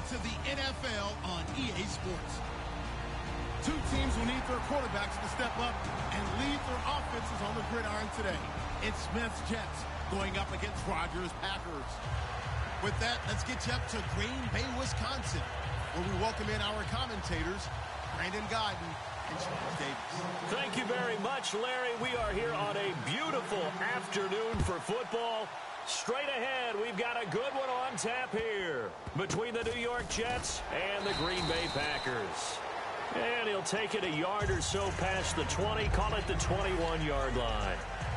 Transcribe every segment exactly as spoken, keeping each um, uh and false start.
to the N F L on E A Sports. Two teams will need their quarterbacks to step up and lead their offenses on the gridiron today. It's Smith's Jets going up against Rodgers' Packers. With that, let's get you up to Green Bay, Wisconsin, where we welcome in our commentators, Brandon Gaudin and Charles Davis. Thank you very much, Larry. We are here on a beautiful afternoon for football. Straight ahead, we've got a good one on tap here between the New York Jets and the Green Bay Packers. And he'll take it a yard or so past the twenty, call it the twenty-one-yard line.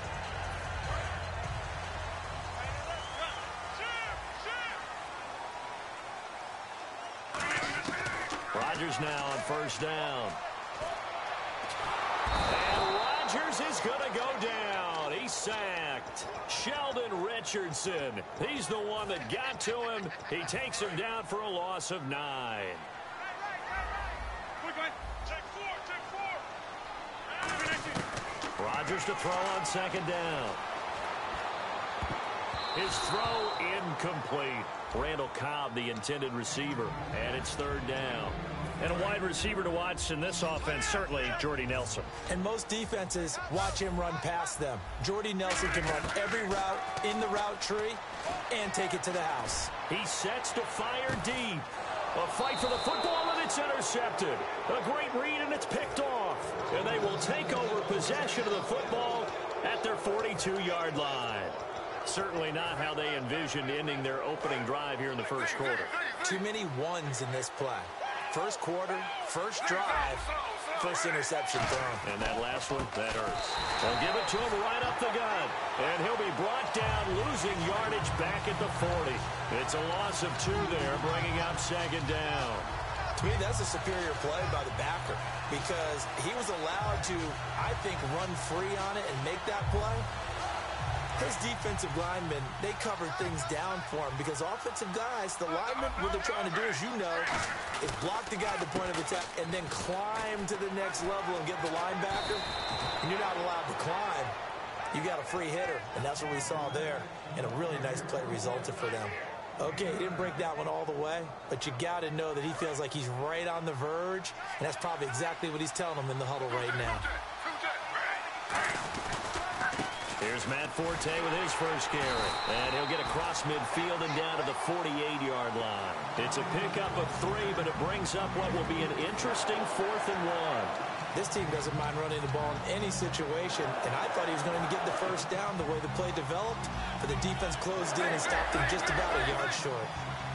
Rodgers now on first down. And Rodgers is going to go down. He's sacked. Sheldon Richardson. He's the one that got to him. He takes him down for a loss of nine. Rodgers to throw on second down. His throw incomplete. Randall Cobb, the intended receiver, and it's third down. And a wide receiver to watch in this offense, certainly Jordy Nelson. And most defenses watch him run past them. Jordy Nelson can run every route in the route tree and take it to the house. He sets to fire deep. A fight for the football, and it's intercepted. A great read, and it's picked off. And they will take over possession of the football at their forty-two-yard line. Certainly not how they envisioned ending their opening drive here in the first quarter. Too many ones in this play. First quarter, first drive, first interception thrown. And that last one, that hurts. They'll give it to him right up the gut. And he'll be brought down, losing yardage back at the forty. It's a loss of two there, bringing up second down. To me, that's a superior play by the backer because he was allowed to, I think, run free on it and make that play. His defensive linemen, they covered things down for him because offensive guys, the linemen, what they're trying to do, as you know, is block the guy at the point of attack and then climb to the next level and get the linebacker. And you're not allowed to climb. You got a free hitter, and that's what we saw there. And a really nice play resulted for them. Okay, he didn't break that one all the way, but you got to know that he feels like he's right on the verge, and that's probably exactly what he's telling them in the huddle right now. Here's Matt Forte with his first carry. And he'll get across midfield and down to the forty-eight-yard line. It's a pickup of three, but it brings up what will be an interesting fourth and one. This team doesn't mind running the ball in any situation, and I thought he was going to get the first down the way the play developed, but the defense closed in and stopped him just about a yard short.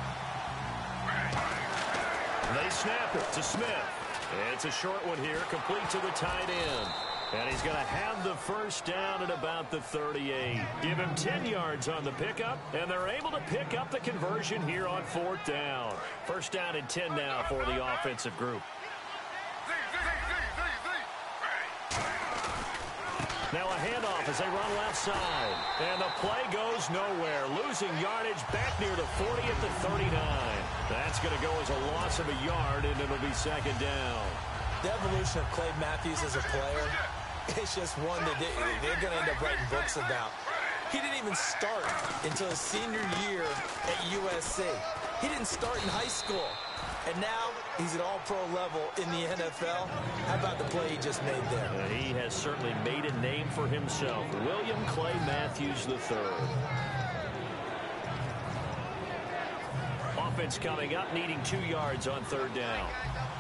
They snap it to Smith. It's a short one here, complete to the tight end. And he's going to have the first down at about the thirty-eight. Give him ten yards on the pickup, and they're able to pick up the conversion here on fourth down. First down and ten now for the offensive group. Now a handoff as they run left side. And the play goes nowhere. Losing yardage back near the forty at the thirty-nine. That's going to go as a loss of a yard, and it'll be second down. The evolution of Clay Matthews as a player, it's just one that they, they're going to end up writing books about. He didn't even start until his senior year at U S C. He didn't start in high school. And now he's at all-pro level in the N F L. How about the play he just made there? Uh, he has certainly made a name for himself. William Clay Matthews the third. Offense coming up, needing two yards on third down.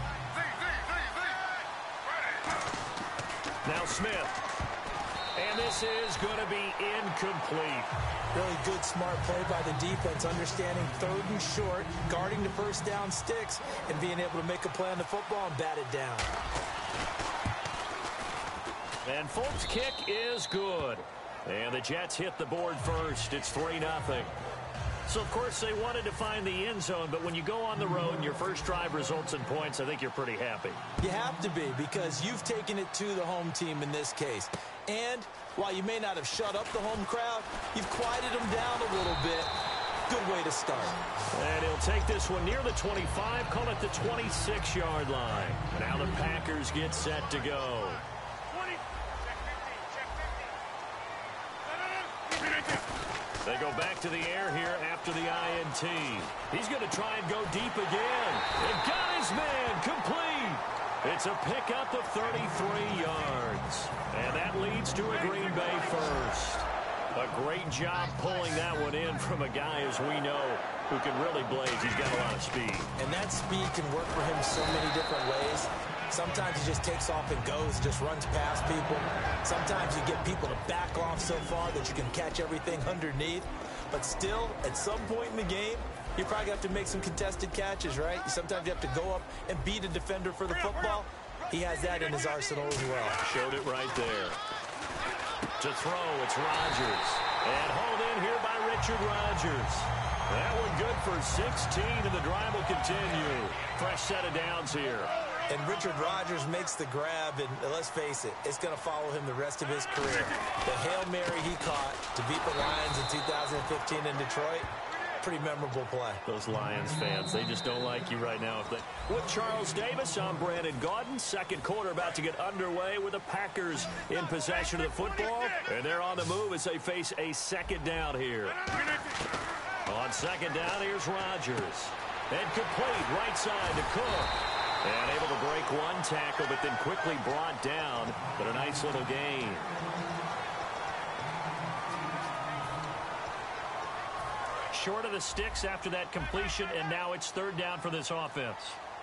Now Smith. And this is going to be incomplete. Really good, smart play by the defense, understanding third and short, guarding the first down sticks, and being able to make a play on the football and bat it down. And Folk's kick is good. And the Jets hit the board first. It's three nothing. So, of course, they wanted to find the end zone, but when you go on the road and your first drive results in points, I think you're pretty happy. You have to be, because you've taken it to the home team in this case. And while you may not have shut up the home crowd, you've quieted them down a little bit. Good way to start. And he'll take this one near the twenty-five, call it the twenty-six-yard line. Now the Packers get set to go. They go back to the air here after after the I N T. He's going to try and go deep again. And got his man complete. It's a pickup of thirty-three yards. And that leads to a Green Bay first. A great job pulling that one in from a guy, as we know, who can really blaze. He's got a lot of speed. And that speed can work for him so many different ways. Sometimes he just takes off and goes, just runs past people. Sometimes you get people to back off so far that you can catch everything underneath. But still, at some point in the game, you probably have to make some contested catches, right? Sometimes you have to go up and beat a defender for the football. He has that in his arsenal as well. Showed it right there. To throw, it's Rodgers. And hauled in here by Richard Rodgers. That one good for sixteen, and the drive will continue. Fresh set of downs here. And Richard Rodgers makes the grab, and let's face it, it's going to follow him the rest of his career. The Hail Mary he caught to beat the Lions in two thousand fifteen in Detroit, pretty memorable play. Those Lions fans, they just don't like you right now. If they... With Charles Davis, I'm Brandon Gaudin. Second quarter about to get underway with the Packers in possession of the football. And they're on the move as they face a second down here. On second down, here's Rodgers. And complete right side to Cook. And able to break one tackle, but then quickly brought down. But a nice little gain. Short of the sticks after that completion, and now it's third down for this offense.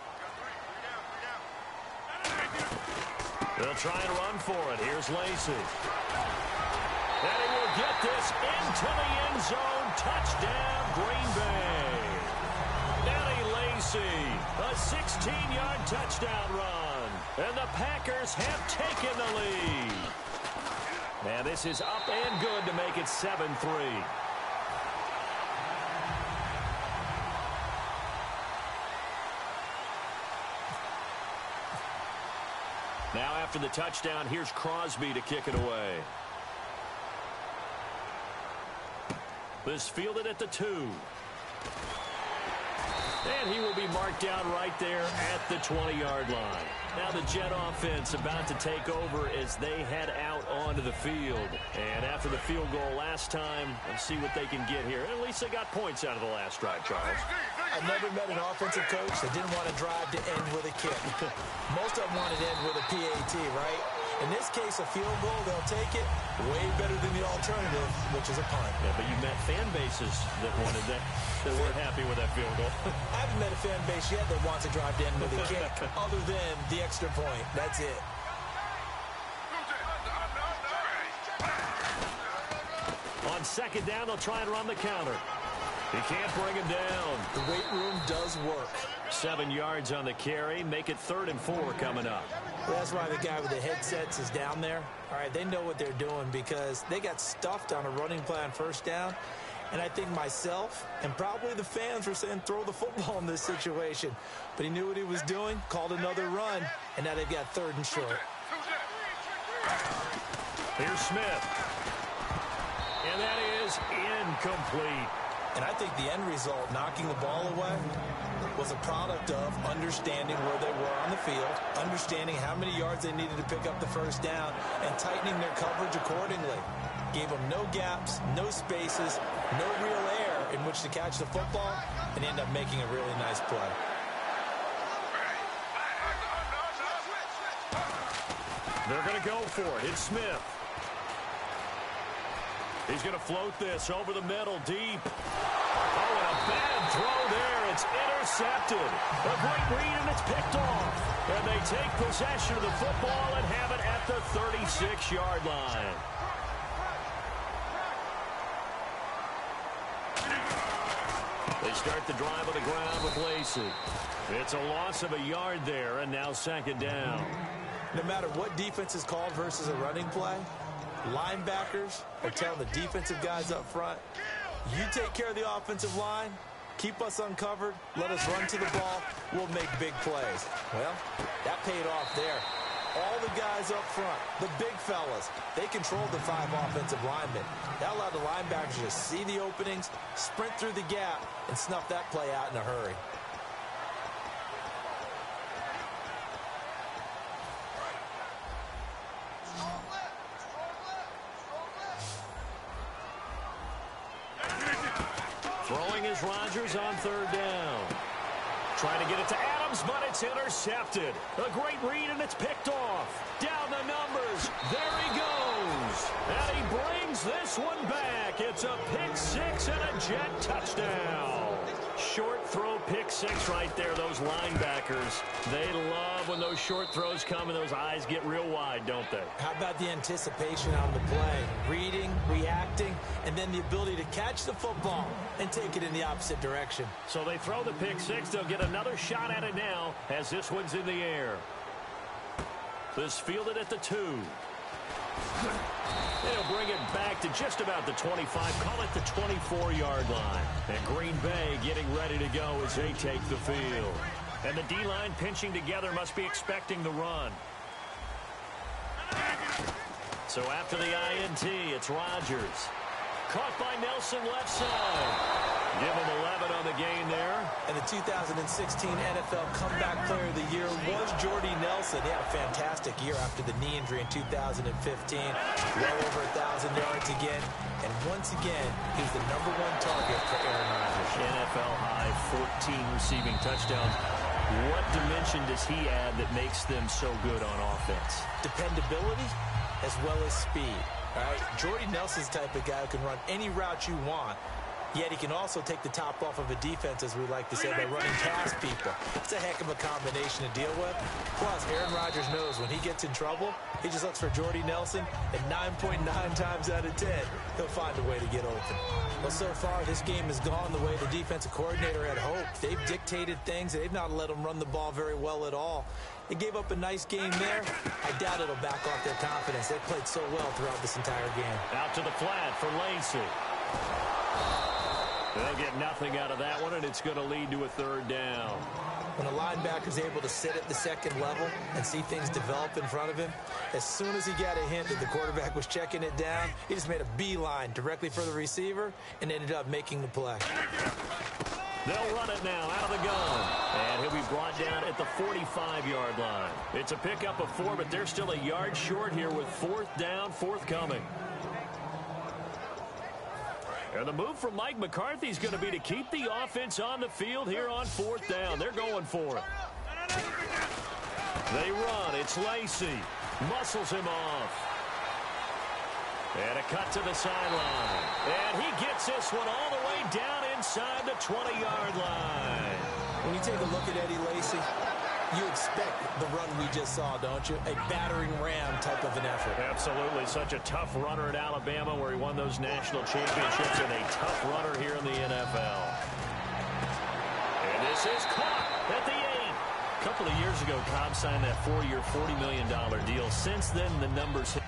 They'll try and run for it. Here's Lacy. And he will get this into the end zone. Touchdown, Green Bay. Eddie Lacy, a sixteen-yard touchdown run. And the Packers have taken the lead. And this is up and good to make it seven three. Now after the touchdown, here's Crosby to kick it away. This fielded at the two. And he will be marked down right there at the twenty-yard line. Now the Jet offense about to take over as they head out onto the field. And after the field goal last time, let's see what they can get here. At least they got points out of the last drive, Charles. I've never met an offensive coach that didn't want to drive to end with a kick. Most of them wanted to end with a P A T, right? In this case, a field goal, they'll take it way better than the alternative, which is a punt. Yeah, but you met fan bases that wanted that, that weren't happy with that field goal. I haven't met a fan base yet that wants to drive to end with a kick, other than the extra point. That's it. On second down, they'll try and run the counter. He can't bring him down. The weight room does work. Seven yards on the carry. Make it third and four coming up. Well, that's why the guy with the headsets is down there. All right, they know what they're doing because they got stuffed on a running play on first down. And I think myself and probably the fans were saying throw the football in this situation. But he knew what he was doing, called another run, and now they've got third and short. Here's Smith. And that is incomplete. And I think the end result, knocking the ball away, was a product of understanding where they were on the field, understanding how many yards they needed to pick up the first down, and tightening their coverage accordingly. Gave them no gaps, no spaces, no real air in which to catch the football, and end up making a really nice play. They're going to go for it. It's Smith. He's going to float this over the middle, deep. Oh, and a bad throw there. It's intercepted. A great read, and it's picked off. And they take possession of the football and have it at the thirty-six-yard line. They start the drive on the ground with Lacy. It's a loss of a yard there, and now second down. No matter what defense is called versus a running play, linebackers are telling the defensive guys up front, you take care of the offensive line, keep us uncovered, let us run to the ball, we'll make big plays. Well, that paid off there. All the guys up front, the big fellas, they controlled the five offensive linemen. That allowed the linebackers to see the openings, sprint through the gap, and snuff that play out in a hurry. Throwing is Rodgers on third down. Trying to get it to Adams, but it's intercepted. A great read, and it's picked off. Down the numbers. There he goes. And he brings this one back. It's a pick six and a Jet touchdown. Short throw pick six right there. Those linebackers, they love when those short throws come and those eyes get real wide, don't they? How about the anticipation on the play? Reading, reacting, and then the ability to catch the football and take it in the opposite direction. So they throw the pick six. They'll get another shot at it now as this one's in the air. This fielded at the two. They'll bring it back to just about the twenty-five. Call it the twenty-four-yard line. And Green Bay getting ready to go as they take the field. And the D-line pinching together must be expecting the run. So after the I N T, it's Rodgers. Caught by Nelson left side. Give him eleven on the game there. And the two thousand sixteen N F L Comeback Player of the Year was Jordy Nelson. He had a fantastic year after the knee injury in two thousand fifteen. Well over one thousand yards again. And once again, he's the number one target for Aaron Rodgers. N F L high fourteen receiving touchdowns. What dimension does he add that makes them so good on offense? Dependability as well as speed. All right, Jordy Nelson's the type of guy who can run any route you want. Yet he can also take the top off of a defense, as we like to say, by running past people. It's a heck of a combination to deal with. Plus, Aaron Rodgers knows when he gets in trouble, he just looks for Jordy Nelson, and nine point nine times out of ten, he'll find a way to get open. Well, so far, this game has gone the way the defensive coordinator had hoped. They've dictated things, and they've not let him run the ball very well at all. They gave up a nice game there. I doubt it'll back off their confidence. They played so well throughout this entire game. Out to the flat for Lacy. They'll get nothing out of that one, and it's going to lead to a third down. When a linebacker's able to sit at the second level and see things develop in front of him, as soon as he got a hint that the quarterback was checking it down, he just made a beeline directly for the receiver and ended up making the play. They'll run it now out of the gun. And he'll be brought down at the forty-five-yard line. It's a pickup of four, but they're still a yard short here with fourth down, forthcoming. And the move from Mike McCarthy is going to be to keep the offense on the field here on fourth down. They're going for it. They run. It's Lacy. Muscles him off. And a cut to the sideline. And he gets this one all the way down inside the twenty-yard line. When you take a look at Eddie Lacy, you expect the run we just saw, don't you? A battering ram type of an effort. Absolutely. Such a tough runner at Alabama where he won those national championships, and a tough runner here in the N F L. And this is caught at the eight. A couple of years ago, Cobb signed that four-year, forty million dollar deal. Since then, the numbers have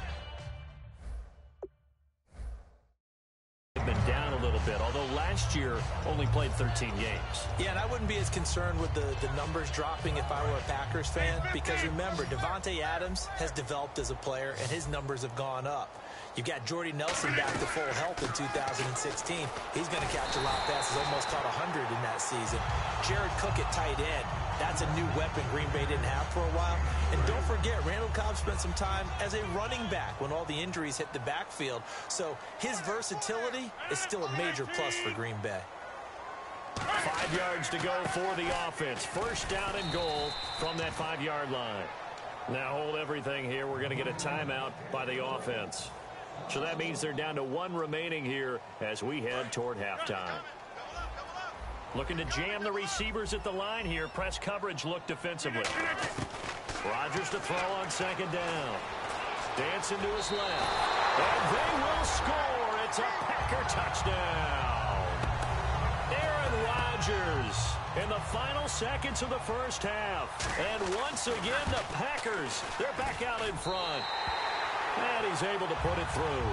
been down a little bit, although last year only played thirteen games. Yeah, and I wouldn't be as concerned with the, the numbers dropping if I were a Packers fan, because remember, Devontae Adams has developed as a player, and his numbers have gone up. You've got Jordy Nelson back to full health in two thousand sixteen. He's going to catch a lot of passes, almost caught one hundred in that season. Jared Cook at tight end. That's a new weapon Green Bay didn't have for a while. And don't forget, Randall Cobb spent some time as a running back when all the injuries hit the backfield. So his versatility is still a major plus for Green Bay. Five yards to go for the offense. First down and goal from that five-yard line. Now hold everything here. We're going to get a timeout by the offense. So that means they're down to one remaining here as we head toward halftime. Looking to jam the receivers at the line here. Press coverage look defensively. Rodgers to throw on second down. Dancing to his left. And they will score. It's a Packer touchdown. Aaron Rodgers in the final seconds of the first half. And once again, the Packers, they're back out in front. And he's able to put it through.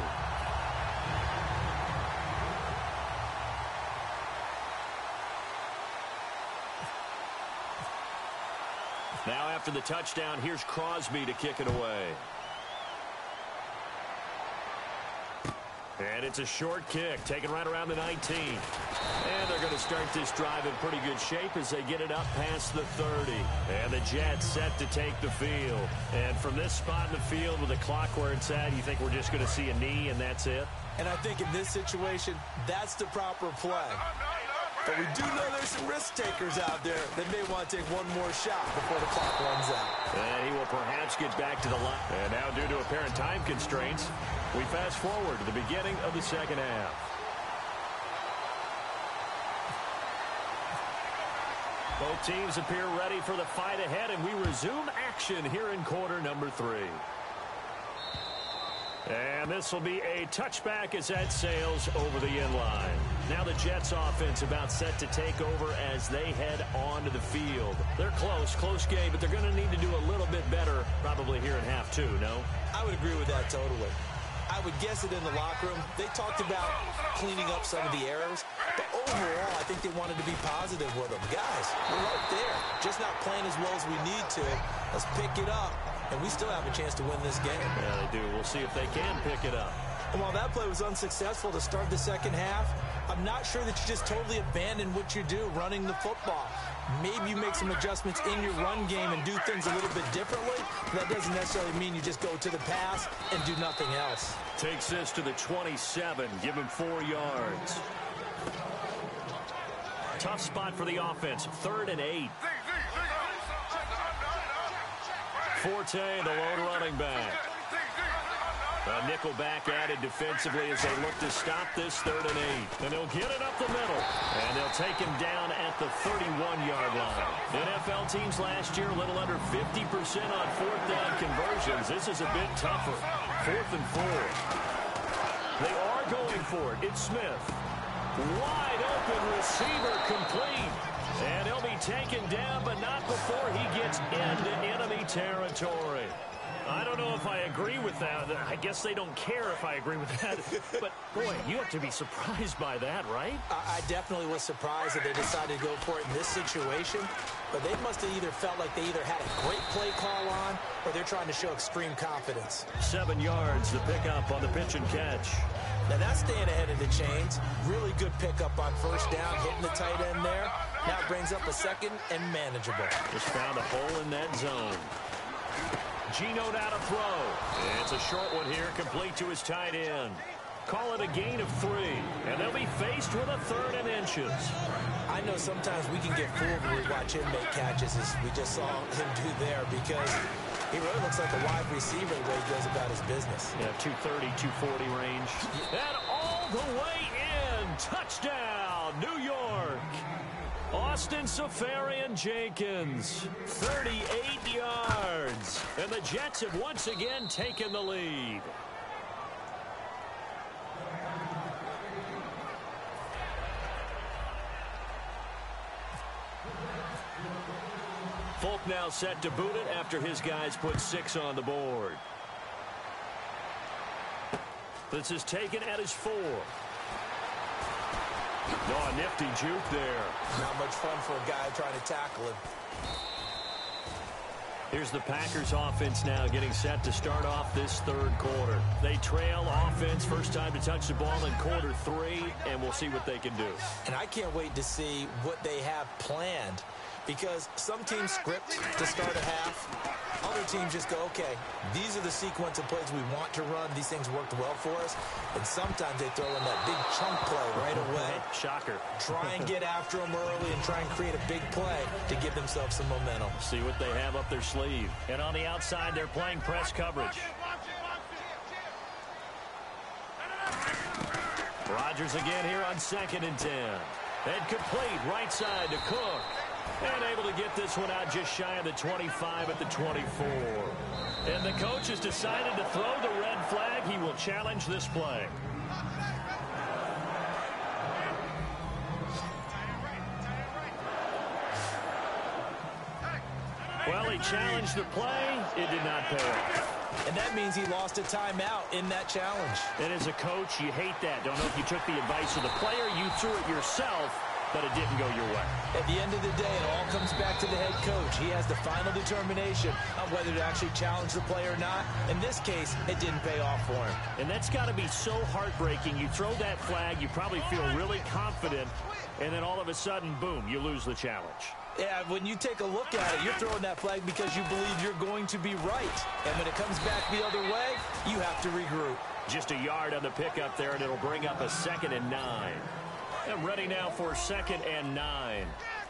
Now after the touchdown, here's Crosby to kick it away. And it's a short kick, taken right around the nineteen. And they're going to start this drive in pretty good shape as they get it up past the thirty. And the Jets set to take the field. And from this spot in the field with the clock where it's at, you think we're just going to see a knee and that's it? And I think in this situation, that's the proper play. But we do know there's some risk takers out there that may want to take one more shot before the clock runs out. And he will perhaps get back to the line. And now due to apparent time constraints, we fast forward to the beginning of the second half. Both teams appear ready for the fight ahead, and we resume action here in quarter number three. And this will be a touchback as that sails over the inline. Now the Jets offense about set to take over as they head onto the field. They're close, close game, but they're going to need to do a little bit better probably here in half two, no? I would agree with that totally. I would guess it in the locker room. They talked about cleaning up some of the errors, but overall, I think they wanted to be positive with them. Guys, we're right there. Just not playing as well as we need to. Let's pick it up, and we still have a chance to win this game. Yeah, they do. We'll see if they can pick it up. And while that play was unsuccessful to start the second half, I'm not sure that you just totally abandon what you do running the football. Maybe you make some adjustments in your run game and do things a little bit differently. That doesn't necessarily mean you just go to the pass and do nothing else. Takes this to the twenty-seven. Give him four yards. Tough spot for the offense. Third and eight. Forte, the lone running back. A nickel back added defensively as they look to stop this third and eight. And they'll get it up the middle. And they'll take him down at the thirty-one-yard line. N F L teams last year a little under fifty percent on fourth down conversions. This is a bit tougher. Fourth and four. They are going for it. It's Smith. Wide open receiver complete. And he'll be taken down, but not before he gets into enemy territory. I don't know if I agree with that. I guess they don't care if I agree with that. But, boy, you have to be surprised by that, right? I definitely was surprised that they decided to go for it in this situation. But they must have either felt like they either had a great play call on or they're trying to show extreme confidence. Seven yards, the pickup on the pitch and catch. Now that's staying ahead of the chains. Really good pickup on first down, hitting the tight end there. Now it brings up a second and manageable. Just found a hole in that zone. Geno down to throw. It's a short one here, complete to his tight end. Call it a gain of three, and they'll be faced with a third and inches. I know sometimes we can get fooled when we watch him make catches, as we just saw him do there, because he really looks like a wide receiver the way he goes about his business. Yeah, two thirty, two forty range. And all the way in. Touchdown, New York. Austin Seferian-Jenkins, thirty-eight yards. And the Jets have once again taken the lead. Folk now set to boot it after his guys put six on the board. This is taken at his four. Oh, a nifty juke there. Not much fun for a guy trying to tackle him. Here's the Packers offense now getting set to start off this third quarter. They trail offense, first time to touch the ball in quarter three, and we'll see what they can do. And I can't wait to see what they have planned, because some teams script to start a half. Other teams just go, okay, these are the sequence of plays we want to run. These things worked well for us. And sometimes they throw in that big chunk play right away. Shocker. Try and get after them early and try and create a big play to give themselves some momentum. See what they have up their sleeve. And on the outside, they're playing press coverage. Rodgers again here on second and ten. And complete right side to Cook. And able to get this one out just shy of the twenty-five at the twenty-four. And the coach has decided to throw the red flag. He will challenge this play. Well, he challenged the play. It did not pay off. And that means he lost a timeout in that challenge. And as a coach, you hate that. Don't know if you took the advice of the player. You threw it yourself. but it didn't go your way. At the end of the day, it all comes back to the head coach. He has the final determination on whether to actually challenge the play or not. In this case, it didn't pay off for him. And that's got to be so heartbreaking. You throw that flag, you probably feel really confident, and then all of a sudden, boom, you lose the challenge. Yeah, when you take a look at it, you're throwing that flag because you believe you're going to be right. And when it comes back the other way, you have to regroup. Just a yard on the pickup there, and it'll bring up a second and nine. And ready now for second and nine.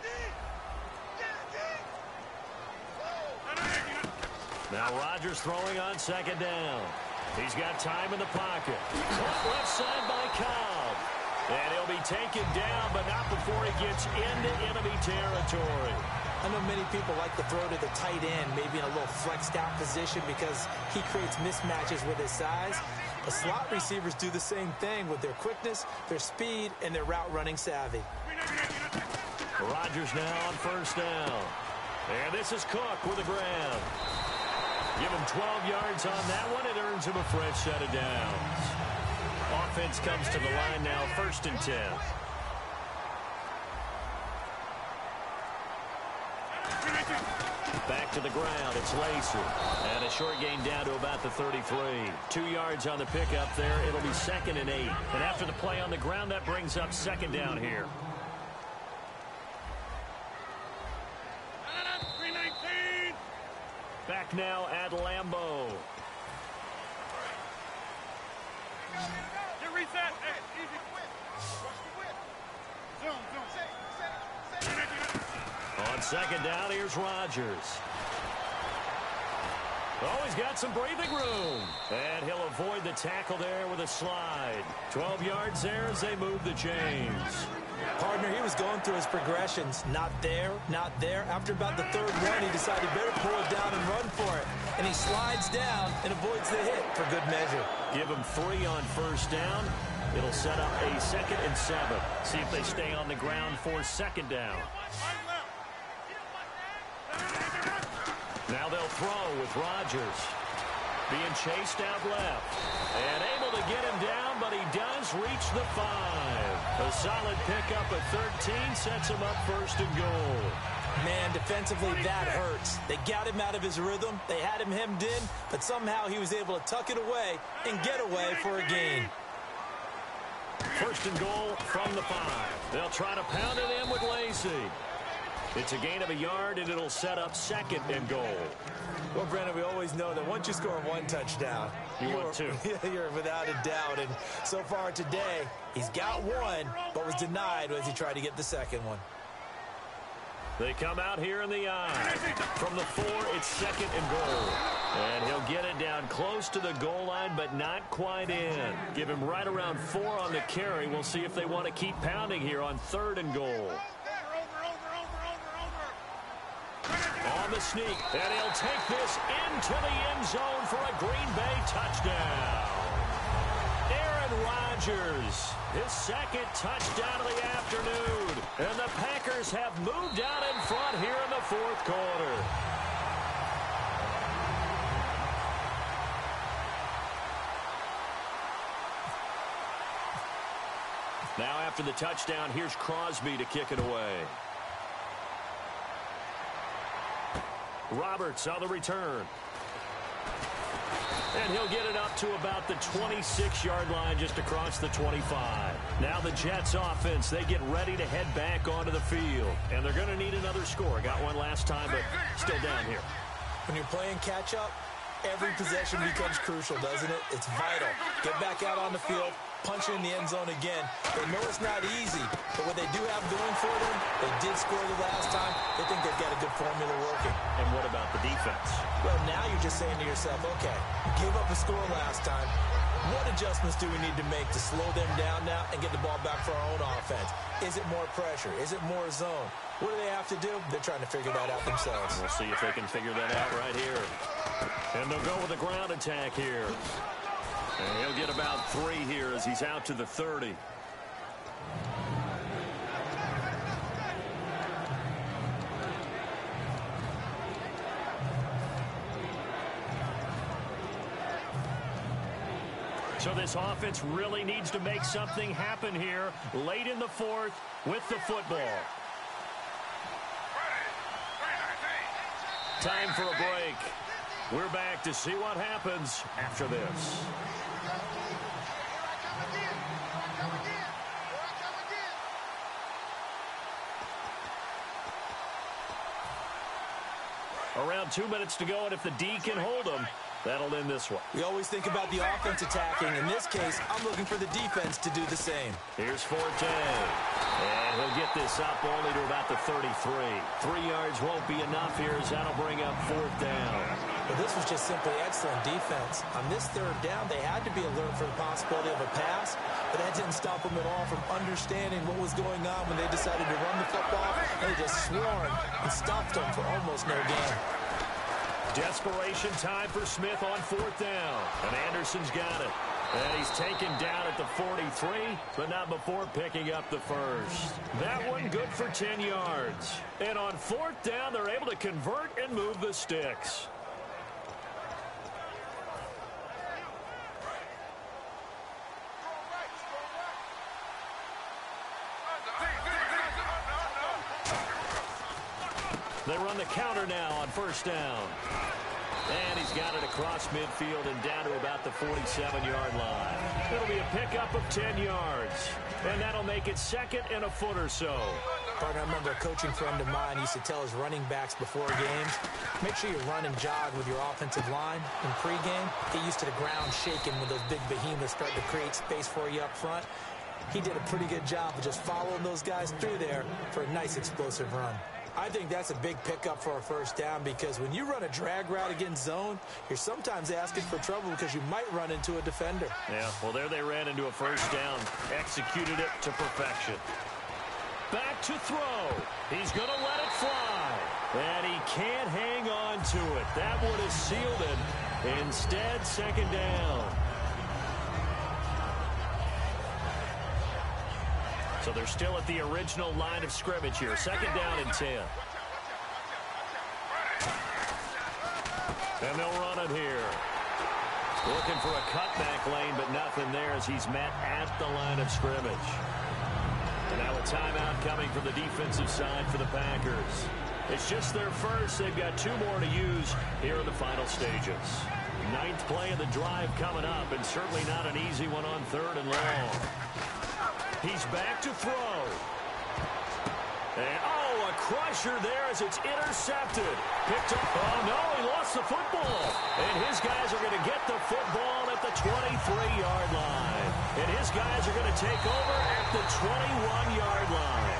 Now Rodgers throwing on second down. He's got time in the pocket. Left side by Cobb. And he'll be taken down, but not before he gets into enemy territory. I know many people like to throw to the tight end, maybe in a little flexed out position because he creates mismatches with his size. The slot receivers do the same thing with their quickness, their speed, and their route running savvy. Rodgers now on first down. And this is Cook with a grab. Give him twelve yards on that one. It earns him a fresh set of downs. Offense comes to the line now, first and ten. Back to the ground, it's Lacy. And a short gain down to about the thirty-three. Two yards on the pickup there. It'll be second and eight. And after the play on the ground, that brings up second down here. Back now at Lambeau. On second down, here's Rodgers. Oh, he's got some breathing room. And he'll avoid the tackle there with a slide. twelve yards there as they move the chains. Partner, he was going through his progressions. Not there, not there. After about the third run, he decided better pull it down and run for it. And he slides down and avoids the hit for good measure. Give him three on first down. It'll set up a second and seven. See if they stay on the ground for second down. Now they'll throw with Rodgers. Being chased out left. And able to get him down, but he does reach the five. A solid pickup at thirteen sets him up first and goal. Man, defensively, that hurts. They got him out of his rhythm. They had him hemmed in, but somehow he was able to tuck it away and get away for a gain. First and goal from the five. They'll try to pound it in with Lacy. It's a gain of a yard, and it'll set up second and goal. Well, Brandon, we always know that once you score one touchdown, you want two. You're without a doubt. And so far today, he's got one, but was denied as he tried to get the second one. They come out here in the eye. From the four, it's second and goal. And he'll get it down close to the goal line, but not quite in. Give him right around four on the carry. We'll see if they want to keep pounding here on third and goal. On the sneak, and he'll take this into the end zone for a Green Bay touchdown. Aaron Rodgers, his second touchdown of the afternoon. And the Packers have moved out in front here in the fourth quarter. Now after the touchdown, here's Crosby to kick it away. Roberts on the return. And he'll get it up to about the twenty-six yard line just across the twenty-five. Now the Jets offense, they get ready to head back onto the field. And they're going to need another score. Got one last time, but still down here. When you're playing catch-up, every possession becomes crucial, doesn't it? It's vital. Get back out on the field, punch in the end zone again. They know it's not easy, but what they do have going for them, they did score the last time. They think they've got a good formula working. And what about the defense? Well, now you're just saying to yourself, okay, gave up a score last time. What adjustments do we need to make to slow them down now and get the ball back for our own offense? Is it more pressure? Is it more zone? What do they have to do? They're trying to figure that out themselves. We'll see if they can figure that out right here. And they'll go with a ground attack here. And he'll get about three here as he's out to the thirty. So this offense really needs to make something happen here late in the fourth with the football. Time for a break. We're back to see what happens after this. Around two minutes to go, and if the D can hold them, that'll end this one. We always think about the offense attacking. In this case, I'm looking for the defense to do the same. Here's Forte. And he'll get this up only to about the thirty-three. Three yards won't be enough here as that'll bring up fourth down. Well, this was just simply excellent defense. On this third down, they had to be alert for the possibility of a pass, but that didn't stop them at all from understanding what was going on when they decided to run the football. They just swarmed and stopped them for almost no gain. Desperation time for Smith on fourth down. And Anderson's got it. And he's taken down at the forty-three, but not before picking up the first. That one good for ten yards. And on fourth down, they're able to convert and move the sticks. They run the counter now on first down. And he's got it across midfield and down to about the forty-seven-yard line. It'll be a pickup of ten yards. And that'll make it second and a foot or so. Partner, I remember a coaching friend of mine used to tell his running backs before games, make sure you run and jog with your offensive line in pregame. Get used to the ground shaking when those big behemoths start to create space for you up front. He did a pretty good job of just following those guys through there for a nice explosive run. I think that's a big pickup for a first down because when you run a drag route against zone, you're sometimes asking for trouble because you might run into a defender. Yeah, well, there they ran into a first down. Executed it to perfection. Back to throw. He's going to let it fly. And he can't hang on to it. That would have sealed it. Instead, second down. So they're still at the original line of scrimmage here. Second down and ten. And they'll run it here. Looking for a cutback lane, but nothing there as he's met at the line of scrimmage. And now a timeout coming from the defensive side for the Packers. It's just their first. They've got two more to use here in the final stages. Ninth play of the drive coming up, and certainly not an easy one on third and long. He's back to throw. And, oh, a crusher there as it's intercepted. Picked up. Oh, no, he lost the football. And his guys are going to get the football at the twenty-three-yard line. And his guys are going to take over at the twenty-one-yard line.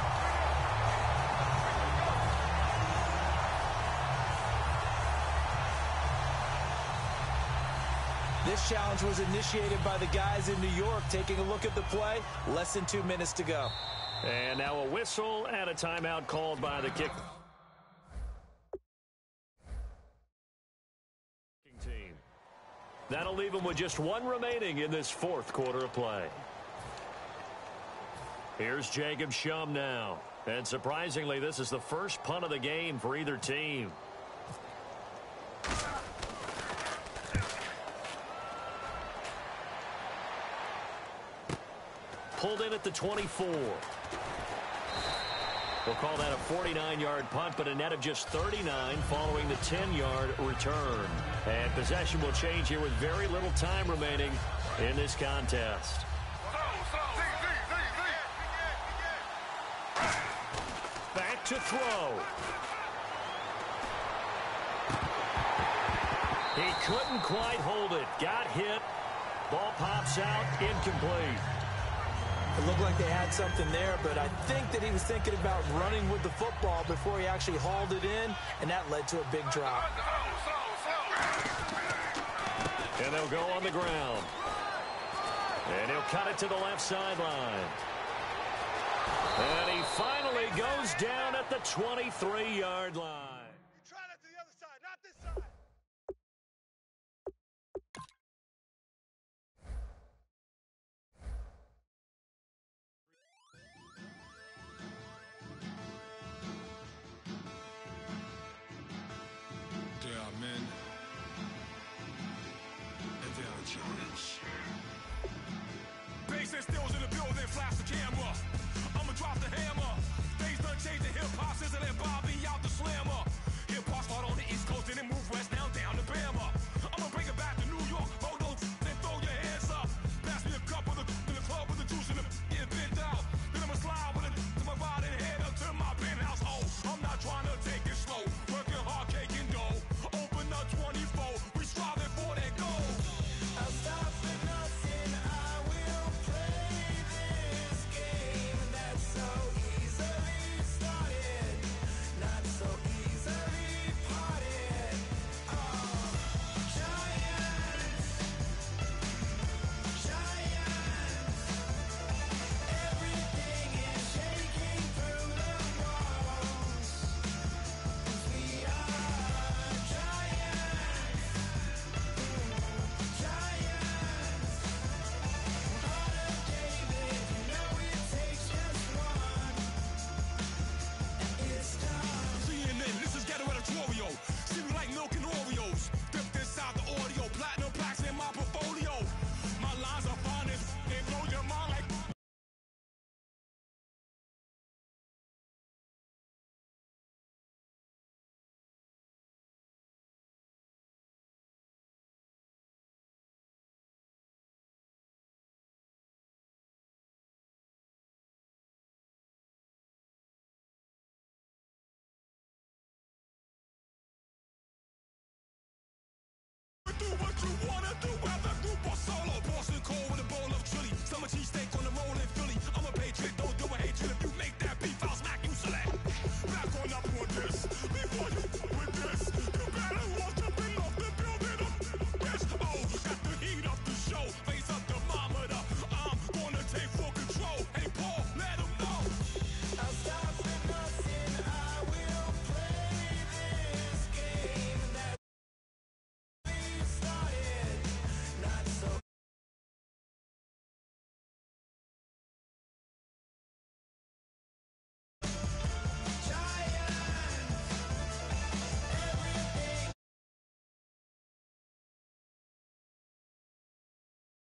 This challenge was initiated by the guys in New York. Taking a look at the play, less than two minutes to go. And now a whistle and a timeout called by the kick team. That'll leave them with just one remaining in this fourth quarter of play. Here's Jacob Shum now. And surprisingly, this is the first punt of the game for either team. Pulled in at the twenty-four. We'll call that a forty-nine-yard punt, but a net of just thirty-nine following the ten-yard return. And possession will change here with very little time remaining in this contest. Back to throw. He couldn't quite hold it. Got hit. Ball pops out. Incomplete. It looked like they had something there, but I think that he was thinking about running with the football before he actually hauled it in, and that led to a big drop. And they'll go on the ground. And he'll cut it to the left sideline. And he finally goes down at the twenty-three-yard line. Try that to the other side, not this side. There are men, and there are giants. flash the camera. I'ma drop the hammer. Things done changed the hip-hop since I let Bobby out the slammer. Hip-hop start on the East Coast and then move west down down to Bama. I'ma bring it back to New York. Hold those and throw your hands up. Pass me a cup of the, to the club with the juice and the getting bent out. Then I'ma slide with it to my body and head up to my penthouse. Oh, I'm not trying to take it slow. Working hard, cake and dough. Open up twenty-four. We striving for that goal. I'll stop for nothing. I will play this game that's so easily started, not so easily parted. Oh, giants, giants. Everything is shaking through the walls. 'Cause we are giants, giants. Heart of David, you know it takes just one, and it's done. C N N, this is Ghetto Editorial. See me like milk and Oreos. Dipped inside the audio. Platinum plaques in my portfolio. My lines are fine as they blow your mind like. Do what you wanna do, whether